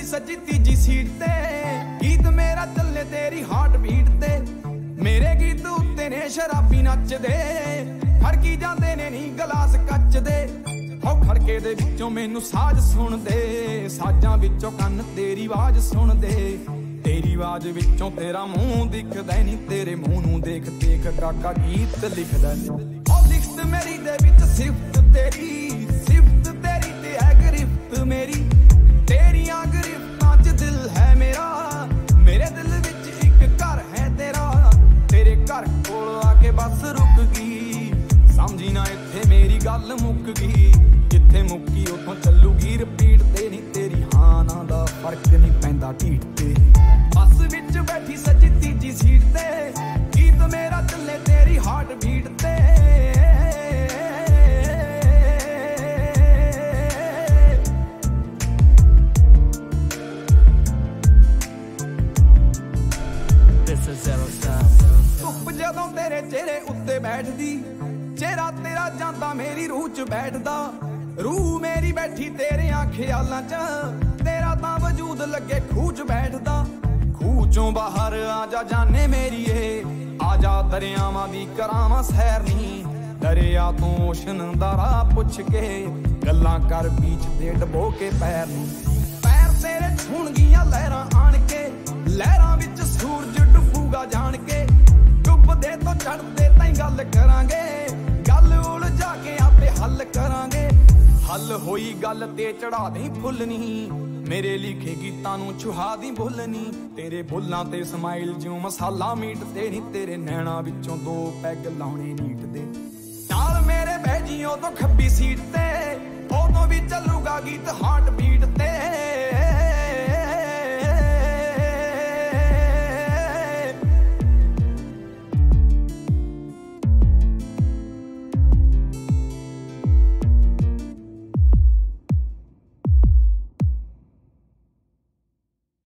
सजी तीजी सीट ते गीत मेरा चले तेरी हार्ट बीट ते मेरे गीत उत्ते ने शराबी नचदे फड़की जांदे ने नी गलास कच दे हो खड़के दे विचों मैनू साज सुन दे साजां विचों कन्न तेरी आवाज सुन दे तेरी आवाज विचों तेरा मुंह दिखदा नी तेरे मुंह नू देख देख काका गीत लिखदा ओ लिखत मेरी दे विच सिफत तेरी ते है गिरफ्त मेरी तेरियां गिरफ्तां च दिल है मेरा मेरे दिल विच एक घर है तेरा तेरे घर कोल आके बस रुक गई समझी ना इत्थे मेरी गल मुक गई जिथे मुक्की उथों चलूगी रिपीट ते नी तेरी हां ना दा फर्क नहीं पैंदा ढीठ ते बस विच बैठी सजी तीजी सीट ते गीत मेरा चले तेरी हार्ट बीट ते धुप जदों तेरे चेहरे उत्ते बैठदी चेहरा तेरा जांदा मेरी रूह च बैठदा रूह मेरी बैठी तेरे ख्यालां च तेरा तां वजूद लगे खूह च बैठदा खूह चों बाहर आजा जाने मेरीए आजा दरियावां दी करावां सैर नी दरिया तों ओशन दा राह पुछ के गल्लां कर बीच ते डबो के पैर नी पैर तेरे छूणगियां लहरां आण के लहरां विच सूरज डुबूगा जान के डुबदे तो चढ़दे ताईं गल करांगे गल उलझा के आपे हल करांगे हल होई गल ते चढ़ा दी फुੱਲ नी मेरे लिखे गीतां नू छुहा दी भुੱਲ नी तेरे बुल्लां ते समाइल जिਉਂ मसाला मीट ते नी तेरे नैणां विचों दो पैग लाउणे नीट दे नाल मेरे बह जी उदों खब्बी सीट ते उदों भी चलूगा गीत हार्ट